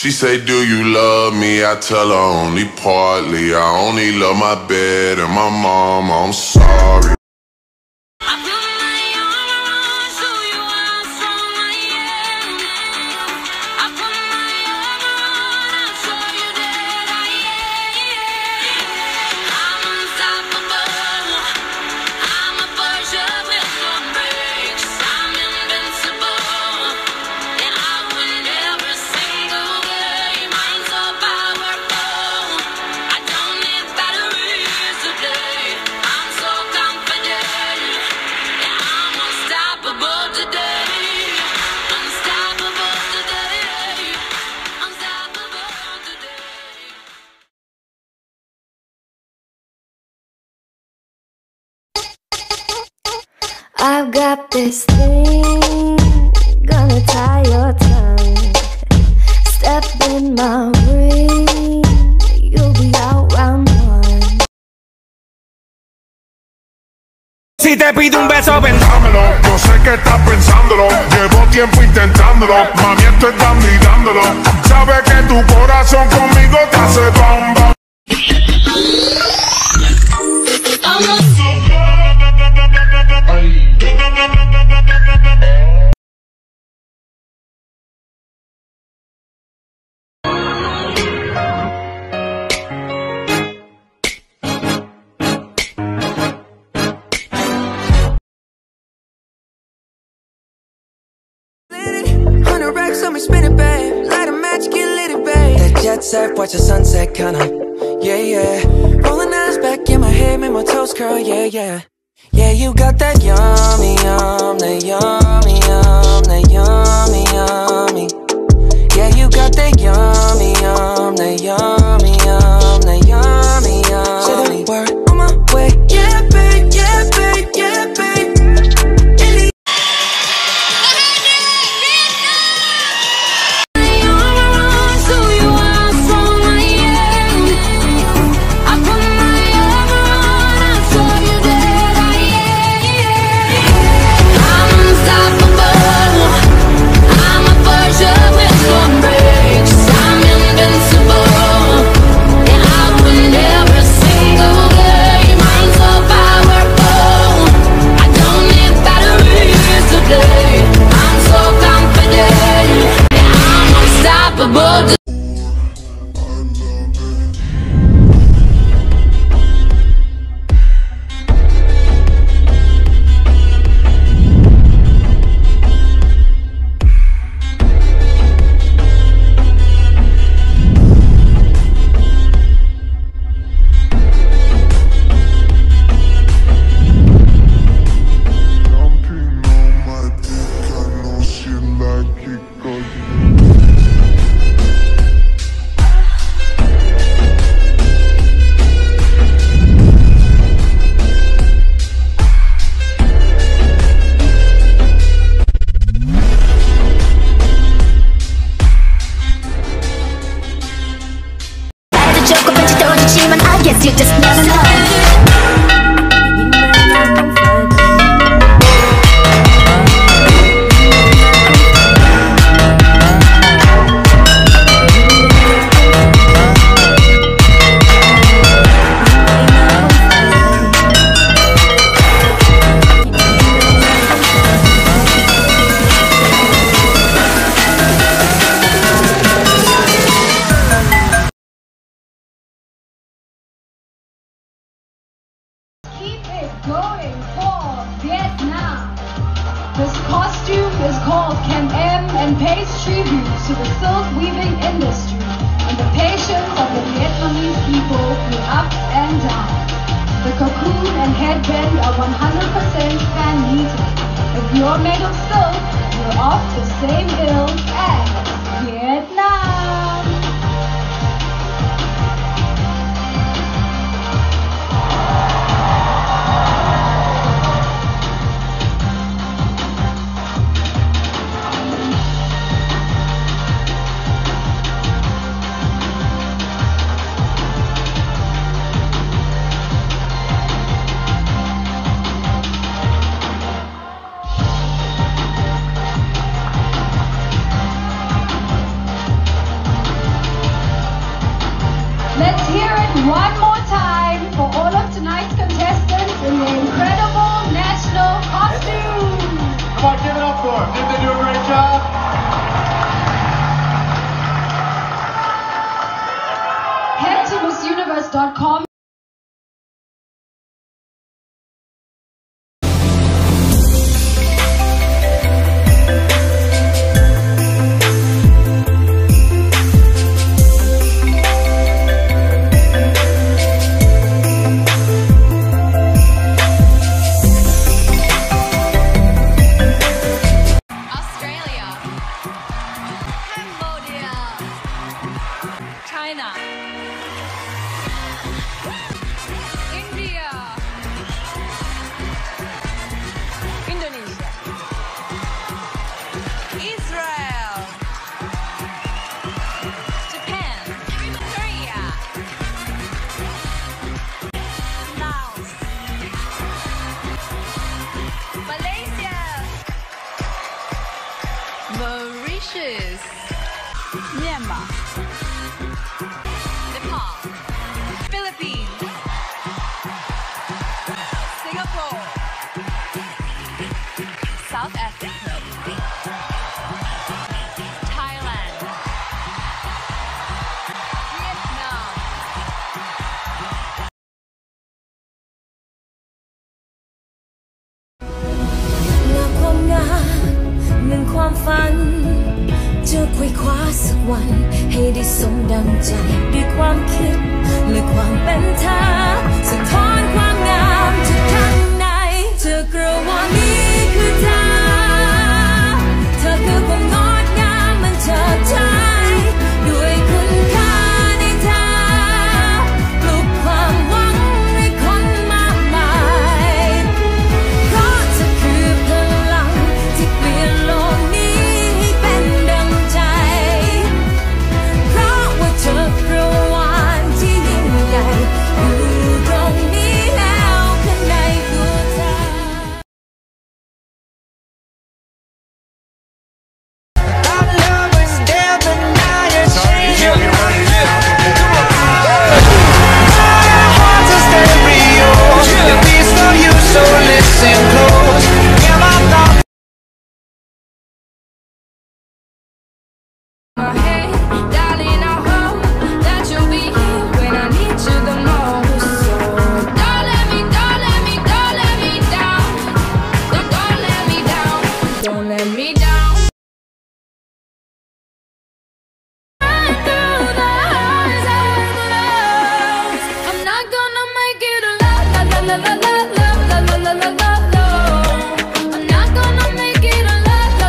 She say, do you love me? I tell her only partly. I only love my bed and my mom. I'm sorry. I've got this thing, gonna tie your tongue. Step in my ring, you'll be out round one. Si te pido un beso, dámelo, yo sé que estás pensándolo. Llevo tiempo intentándolo, mami, estoy dándolo. Sabes que tu corazón conmigo te hace bam bam. So me spin it, babe. Light a match, get lit, babe. That jet set, watch the sunset, kinda. Yeah, yeah. Rolling eyes back in my head, make my toes curl, yeah, yeah. Yeah, you got that yummy, that yummy, that yummy, yummy. Yeah, you got that yummy, that yummy, that yummy, yummy. Say the word on my way, yeah, babe, yeah, babe, yeah, babe. You just never know. Going for Vietnam. This costume is called Camp M and pays tribute to the silk weaving industry and the patience of the Vietnamese people through ups and downs. The cocoon and headband are 100% hand knitted. If you're made of silk, you're off the same ilk as Vietnam. Mauritius, Myanmar, Nepal, Philippines, Singapore, South Africa, Thailand, Vietnam. และความงามหนึ่งความฝันจะไขว่คว้าสักวันให้ได้สมดังใจด้วยความคิดและความเป็นเธอสะท้อนความงามจากข้างในเธอกระว่านี้คือเธอคือความงดงามมันเฉิดฉายด้วยคุณค่าในเธอปลุกความหวังในคนมากมายเพราะเธอคือพลังที่เปลี่ยนโลกนี้ให้เป็นดังใจเพราะว่าเธอกระวานที่ยิ่งใหญ่อยู่ตรงนี้แล้วข้างในตัวเธอ My hey, darling, I hope that you'll be here when I need you the most. So don't let me down. Don't let me down. Don't let me down. Through the highs and lows, I'm not gonna make it alone. I'm not gonna make it alone.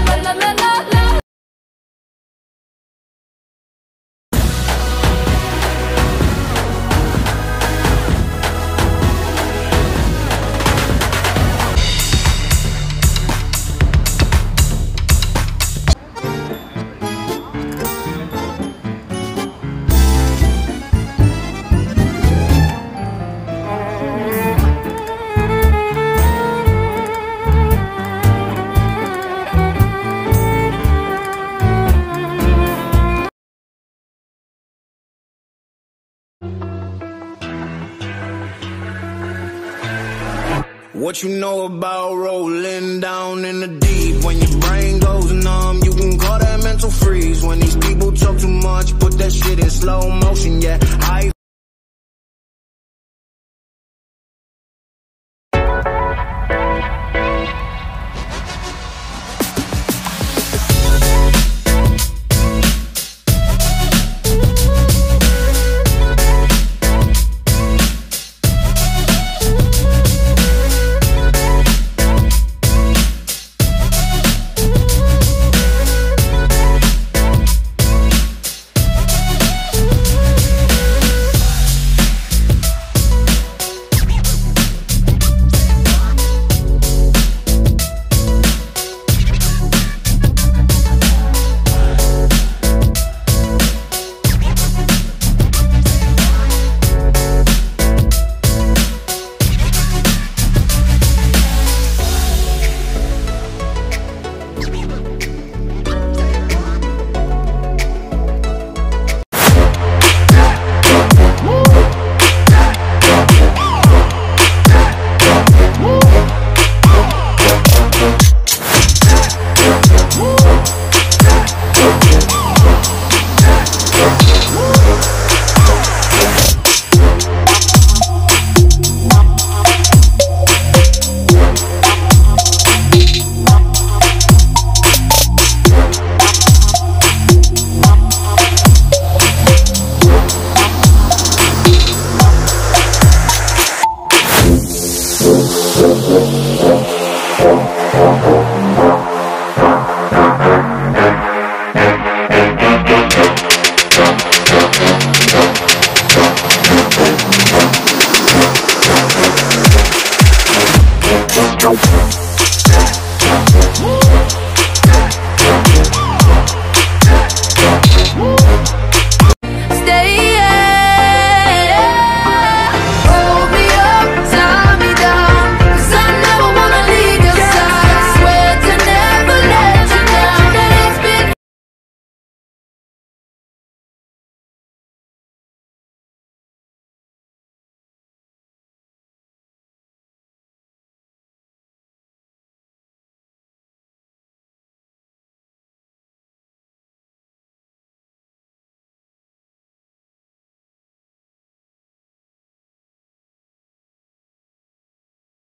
What you know about rolling down in the deep? When your brain goes numb, you can call that mental freeze. When these people talk too much, put that shit in slow motion, yeah.